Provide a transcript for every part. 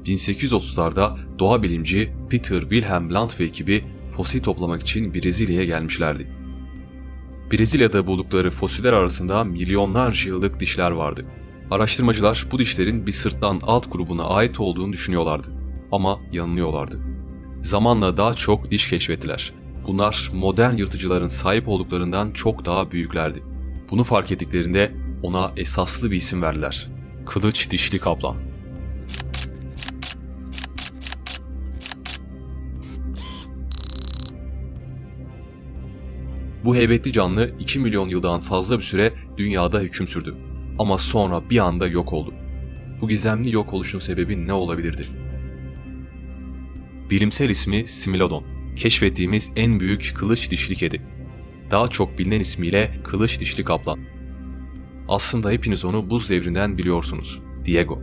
1830'larda doğa bilimci Peter Wilhelm Land ve ekibi fosil toplamak için Brezilya'ya gelmişlerdi. Brezilya'da buldukları fosiller arasında milyonlarca yıllık dişler vardı. Araştırmacılar bu dişlerin bir sırtlan alt grubuna ait olduğunu düşünüyorlardı. Ama yanılıyorlardı. Zamanla daha çok diş keşfettiler. Bunlar modern yırtıcıların sahip olduklarından çok daha büyüklerdi. Bunu fark ettiklerinde ona esaslı bir isim verdiler. Kılıç dişli kaplan. Bu heybetli canlı 2 milyon yıldan fazla bir süre dünyada hüküm sürdü. Ama sonra bir anda yok oldu. Bu gizemli yok oluşun sebebi ne olabilirdi? Bilimsel ismi Smilodon. Keşfettiğimiz en büyük kılıç dişli kedi. Daha çok bilinen ismiyle kılıç dişli kaplan. Aslında hepiniz onu buz devrinden biliyorsunuz. Diego.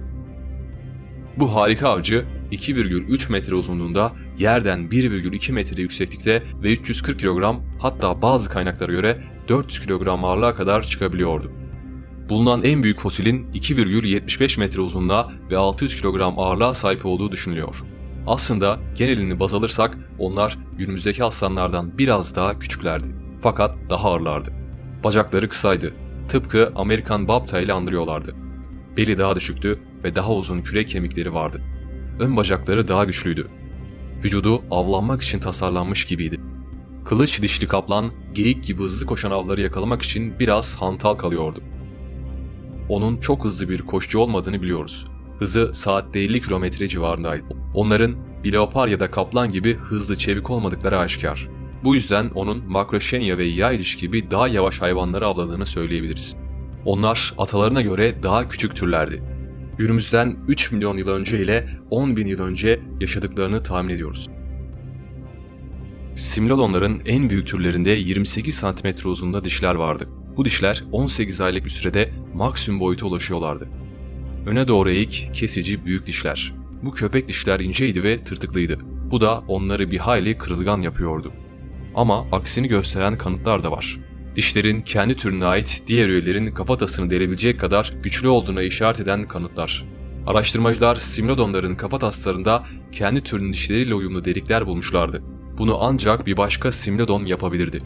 Bu harika avcı 2,3 metre uzunluğunda, yerden 1,2 metre yükseklikte ve 340 kilogram, hatta bazı kaynaklara göre 400 kilogram ağırlığa kadar çıkabiliyordu. Bulunan en büyük fosilin 2,75 metre uzunluğa ve 600 kilogram ağırlığa sahip olduğu düşünülüyor. Aslında genelini baz alırsak onlar günümüzdeki aslanlardan biraz daha küçüklerdi. Fakat daha ağırlardı. Bacakları kısaydı. Tıpkı Amerikan Bobtail ile andırıyorlardı. Beli daha düşüktü ve daha uzun kürek kemikleri vardı. Ön bacakları daha güçlüydü. Vücudu avlanmak için tasarlanmış gibiydi. Kılıç dişli kaplan, geyik gibi hızlı koşan avları yakalamak için biraz hantal kalıyordu. Onun çok hızlı bir koşucu olmadığını biliyoruz. Hızı saatte 50 kilometre civarındaydı. Onların bir leopar ya da kaplan gibi hızlı çevik olmadıkları aşikar. Bu yüzden onun Macrauchenia ve Yaylish gibi daha yavaş hayvanları avladığını söyleyebiliriz. Onlar atalarına göre daha küçük türlerdi. Günümüzden 3 milyon yıl önce ile 10 bin yıl önce yaşadıklarını tahmin ediyoruz. Simlodonların en büyük türlerinde 28 cm uzunluğunda dişler vardı. Bu dişler 18 aylık bir sürede maksimum boyuta ulaşıyorlardı. Öne doğru eğik, kesici büyük dişler. Bu köpek dişler inceydi ve tırtıklıydı. Bu da onları bir hayli kırılgan yapıyordu. Ama aksini gösteren kanıtlar da var. Dişlerin kendi türüne ait diğer üyelerin kafatasını delebilecek kadar güçlü olduğuna işaret eden kanıtlar. Araştırmacılar Simlodonların kafataslarında kendi türünün dişleriyle uyumlu delikler bulmuşlardı. Bunu ancak bir başka Simlodon yapabilirdi.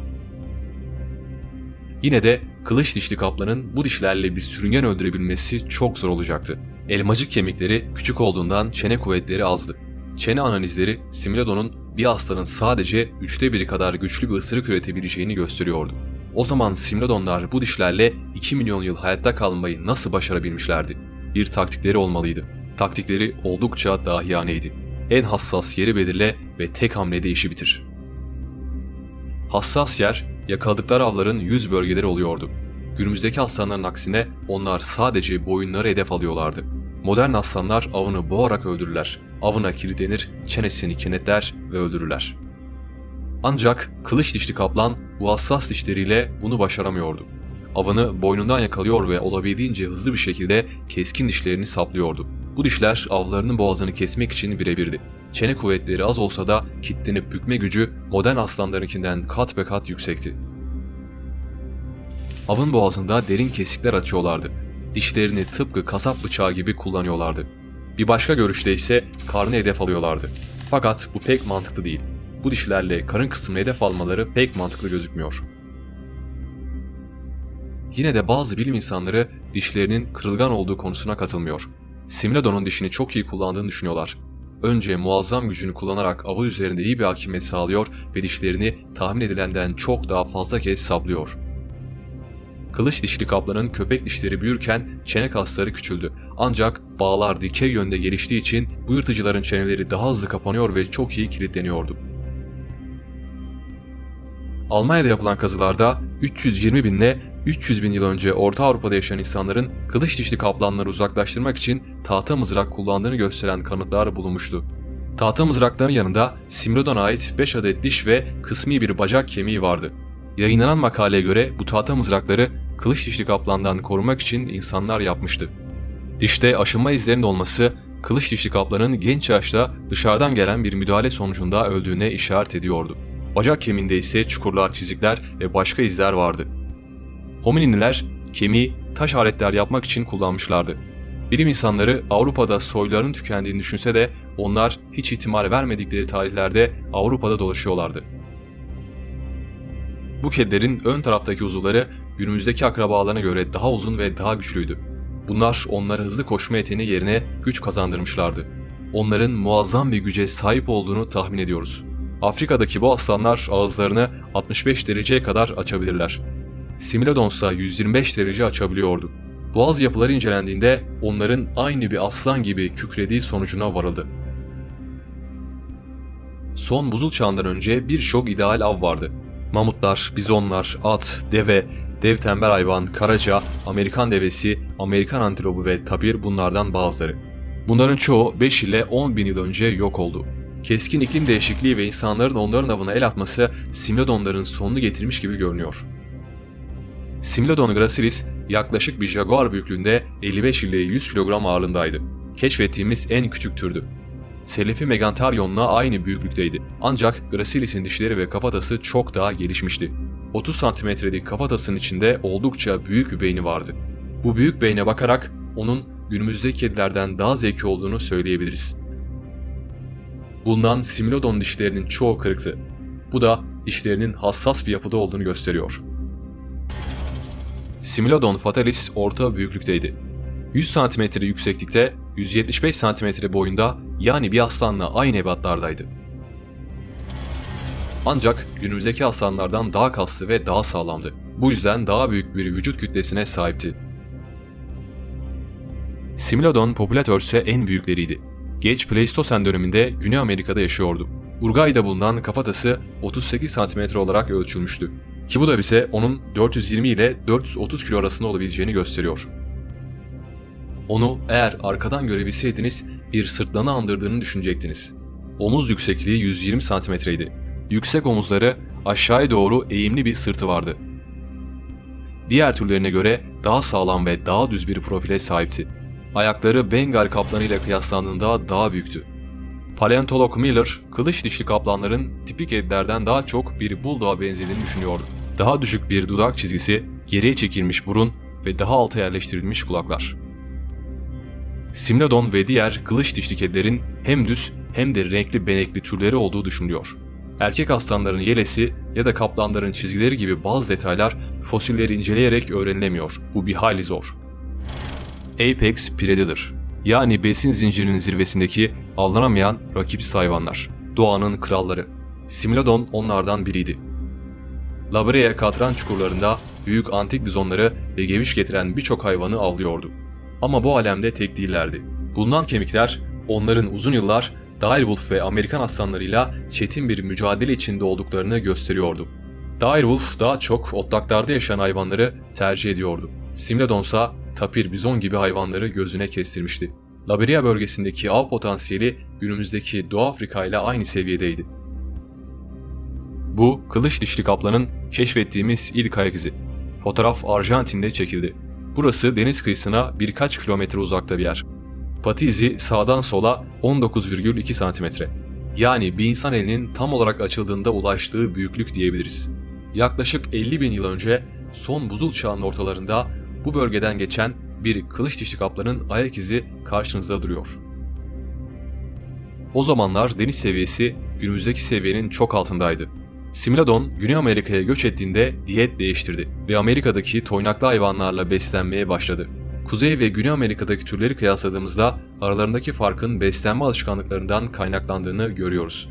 Yine de kılıç dişli kaplanın bu dişlerle bir sürüngen öldürebilmesi çok zor olacaktı. Elmacık kemikleri küçük olduğundan çene kuvvetleri azdı. Çene analizleri Simlodon'un bir aslanın sadece 1/3 kadar güçlü bir ısırık üretebileceğini gösteriyordu. O zaman Simlodonlar bu dişlerle 2 milyon yıl hayatta kalmayı nasıl başarabilmişlerdi? Bir taktikleri olmalıydı. Taktikleri oldukça dahiyaneydi. En hassas yeri belirle ve tek hamlede işi bitir. Hassas yer, yakaladıkları avların yüz bölgeleri oluyordu. Günümüzdeki aslanların aksine onlar sadece boyunları hedef alıyorlardı. Modern aslanlar avını boğarak öldürürler. Avına kilitlenir, çenesini kenetler ve öldürürler. Ancak kılıç dişli kaplan bu hassas dişleriyle bunu başaramıyordu. Avını boynundan yakalıyor ve olabildiğince hızlı bir şekilde keskin dişlerini saplıyordu. Bu dişler avlarının boğazını kesmek için birebirdi. Çene kuvvetleri az olsa da kilitlenip bükme gücü modern aslanlarınkinden kat be kat yüksekti. Avın boğazında derin kesikler açıyorlardı. Dişlerini tıpkı kasap bıçağı gibi kullanıyorlardı. Bir başka görüşte ise karnı hedef alıyorlardı. Fakat bu pek mantıklı değil. Bu dişlerle karın kısmını hedef almaları pek mantıklı gözükmüyor. Yine de bazı bilim insanları dişlerinin kırılgan olduğu konusuna katılmıyor. Simlodon'un dişini çok iyi kullandığını düşünüyorlar. Önce muazzam gücünü kullanarak avı üzerinde iyi bir hakimiyet sağlıyor ve dişlerini tahmin edilenden çok daha fazla kez saplıyor. Kılıç dişli kaplanın köpek dişleri büyürken çene kasları küçüldü. Ancak bağlar dikey yönde geliştiği için bu yırtıcıların çeneleri daha hızlı kapanıyor ve çok iyi kilitleniyordu. Almanya'da yapılan kazılarda 320 bin ile 300 bin yıl önce Orta Avrupa'da yaşayan insanların kılıç dişli kaplanları uzaklaştırmak için tahta mızrak kullandığını gösteren kanıtlar bulunmuştu. Tahta mızrakların yanında Simlodon'a ait 5 adet diş ve kısmi bir bacak kemiği vardı. Yayınlanan makaleye göre bu tahta mızrakları kılıç dişli kaplandan korumak için insanlar yapmıştı. Dişte aşınma izlerinin olması kılıç dişli kaplanın genç yaşta dışarıdan gelen bir müdahale sonucunda öldüğüne işaret ediyordu. Bacak kemiğinde ise çukurlar, çizikler ve başka izler vardı. Homininiler kemiği taş aletler yapmak için kullanmışlardı. Bilim insanları Avrupa'da soylarının tükendiğini düşünse de onlar hiç ihtimal vermedikleri tarihlerde Avrupa'da dolaşıyorlardı. Bu kedilerin ön taraftaki uzuvları günümüzdeki akrabalarına göre daha uzun ve daha güçlüydü. Bunlar onlara hızlı koşma yeteneği yerine güç kazandırmışlardı. Onların muazzam bir güce sahip olduğunu tahmin ediyoruz. Afrika'daki bu aslanlar ağızlarını 65 dereceye kadar açabilirler. Similodon ise 125 derece açabiliyordu. Boğaz yapıları incelendiğinde onların aynı bir aslan gibi kükrediği sonucuna varıldı. Son buzul çağından önce birçok ideal av vardı. Mamutlar, bizonlar, at, deve, dev tembel hayvan, karaca, Amerikan devesi, Amerikan antilopu ve tapir bunlardan bazıları. Bunların çoğu 5 ile 10 bin yıl önce yok oldu. Keskin iklim değişikliği ve insanların onların avına el atması Similodonların sonunu getirmiş gibi görünüyor. Similodon gracilis yaklaşık bir jaguar büyüklüğünde 55 ile 100 kilogram ağırlığındaydı. Keşfettiğimiz en küçük türdü. Selefi Megantarion'la aynı büyüklükteydi. Ancak gracilis'in dişleri ve kafatası çok daha gelişmişti. 30 santimetrelik kafatasının içinde oldukça büyük bir beyni vardı. Bu büyük beyne bakarak onun günümüzdeki kedilerden daha zeki olduğunu söyleyebiliriz. Bulunan Similodon dişlerinin çoğu kırıktı. Bu da dişlerinin hassas bir yapıda olduğunu gösteriyor. Similodon fatalis orta büyüklükteydi. 100 cm yükseklikte, 175 cm boyunda, yani bir aslanla aynı ebatlardaydı. Ancak günümüzdeki aslanlardan daha kaslı ve daha sağlamdı. Bu yüzden daha büyük bir vücut kütlesine sahipti. Similodon popülatör ise en büyükleriydi. Geç Pleistosen döneminde Güney Amerika'da yaşıyordu. Uruguay'da bulunan kafatası 38 cm olarak ölçülmüştü. Ki bu da bize onun 420 ile 430 kilo arasında olabileceğini gösteriyor. Onu eğer arkadan görebilseydiniz bir sırtlanı andırdığını düşünecektiniz. Omuz yüksekliği 120 santimetreydi. Yüksek omuzları, aşağıya doğru eğimli bir sırtı vardı. Diğer türlerine göre daha sağlam ve daha düz bir profile sahipti. Ayakları Bengal kaplanı ile kıyaslandığında daha büyüktü. Paleontolog Miller, kılıç dişli kaplanların tipik kedilerden daha çok bir bulldog'a benzediğini düşünüyordu. Daha düşük bir dudak çizgisi, geriye çekilmiş burun ve daha alta yerleştirilmiş kulaklar. Similodon ve diğer kılıç dişli kedilerin hem düz hem de renkli benekli türleri olduğu düşünülüyor. Erkek aslanların yelesi ya da kaplanların çizgileri gibi bazı detaylar fosilleri inceleyerek öğrenilemiyor. Bu bir hayli zor. Apex Predator, yani besin zincirinin zirvesindeki avlanamayan rakipsiz hayvanlar. Doğanın kralları. Similodon onlardan biriydi. La Brea katran çukurlarında büyük antik bizonları ve geviş getiren birçok hayvanı avlıyordu. Ama bu alemde tek değillerdi. Bulunan kemikler onların uzun yıllar direwolf ve Amerikan aslanlarıyla çetin bir mücadele içinde olduklarını gösteriyordu. Direwolf daha çok otlaklarda yaşayan hayvanları tercih ediyordu. Similodon ise tapir, bizon gibi hayvanları gözüne kestirmişti. La Brea bölgesindeki av potansiyeli günümüzdeki Doğu Afrika ile aynı seviyedeydi. Bu kılıç dişli kaplanın keşfettiğimiz ilk ayak izi. Fotoğraf Arjantin'de çekildi. Burası deniz kıyısına birkaç kilometre uzakta bir yer. Pati izi sağdan sola 19,2 santimetre. Yani bir insan elinin tam olarak açıldığında ulaştığı büyüklük diyebiliriz. Yaklaşık 50 bin yıl önce son buzul çağının ortalarında bu bölgeden geçen bir kılıç dişli kaplanın ayak izi karşınızda duruyor. O zamanlar deniz seviyesi günümüzdeki seviyenin çok altındaydı. Similodon Güney Amerika'ya göç ettiğinde diyet değiştirdi ve Amerika'daki toynaklı hayvanlarla beslenmeye başladı. Kuzey ve Güney Amerika'daki türleri kıyasladığımızda aralarındaki farkın beslenme alışkanlıklarından kaynaklandığını görüyoruz.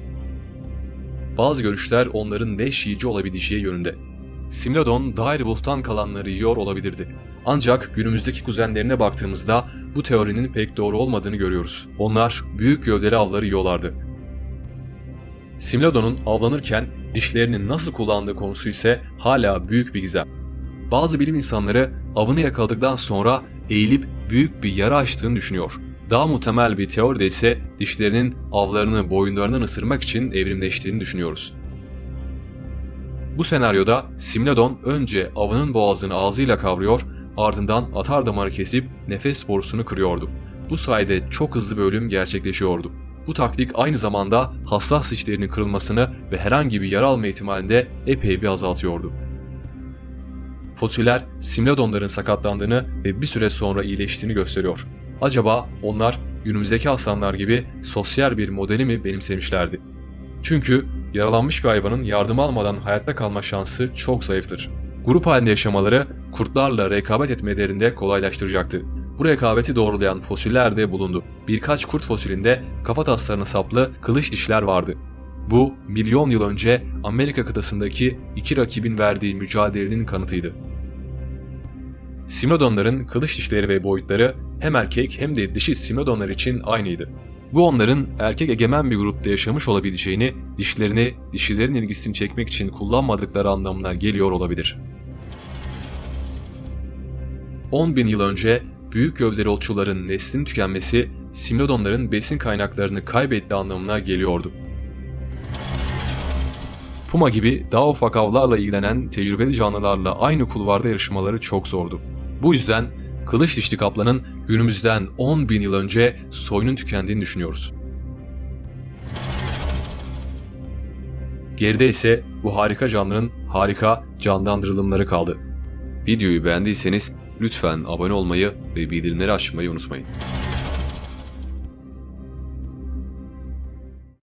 Bazı görüşler onların leş yiyici olabileceği yönünde. Similodon direwolf'tan kalanları yiyor olabilirdi. Ancak günümüzdeki kuzenlerine baktığımızda bu teorinin pek doğru olmadığını görüyoruz. Onlar büyük gövdeli avları yiyorlardı. Similodon'un avlanırken dişlerini nasıl kullandığı konusu ise hala büyük bir gizem. Bazı bilim insanları avını yakaladıktan sonra eğilip büyük bir yara açtığını düşünüyor. Daha muhtemel bir teoride ise dişlerinin avlarını boyunlarından ısırmak için evrimleştiğini düşünüyoruz. Bu senaryoda Similodon önce avının boğazını ağzıyla kavruyor, ardından atar damarı kesip nefes borusunu kırıyordu. Bu sayede çok hızlı bir ölüm gerçekleşiyordu. Bu taktik aynı zamanda hassas dişlerinin kırılmasını ve herhangi bir yara alma ihtimalini de epey bir azaltıyordu. Fosiller Simnodonların sakatlandığını ve bir süre sonra iyileştiğini gösteriyor. Acaba onlar günümüzdeki aslanlar gibi sosyal bir modeli mi benimsemişlerdi? Çünkü yaralanmış bir hayvanın yardım almadan hayatta kalma şansı çok zayıftır. Grup halinde yaşamaları kurtlarla rekabet etmelerini de kolaylaştıracaktı. Bu rekabeti doğrulayan fosiller de bulundu. Birkaç kurt fosilinde kafa taslarına saplı kılıç dişler vardı. Bu milyon yıl önce Amerika kıtasındaki iki rakibin verdiği mücadelenin kanıtıydı. Simnodonların kılıç dişleri ve boyutları hem erkek hem de dişi simnodonlar için aynıydı. Bu onların erkek egemen bir grupta yaşamış olabileceğini, dişlerini dişilerin ilgisini çekmek için kullanmadıkları anlamına geliyor olabilir. 10.000 yıl önce büyük gövdeli otçulların neslinin tükenmesi, simnodonların besin kaynaklarını kaybettiği anlamına geliyordu. Puma gibi daha ufak avlarla ilgilenen tecrübeli canlılarla aynı kulvarda yarışmaları çok zordu. Bu yüzden kılıç dişli kaplanın günümüzden 10.000 yıl önce soyunun tükendiğini düşünüyoruz. Geride ise bu harika canlının harika canlandırılımları kaldı. Videoyu beğendiyseniz lütfen abone olmayı ve bildirimleri açmayı unutmayın.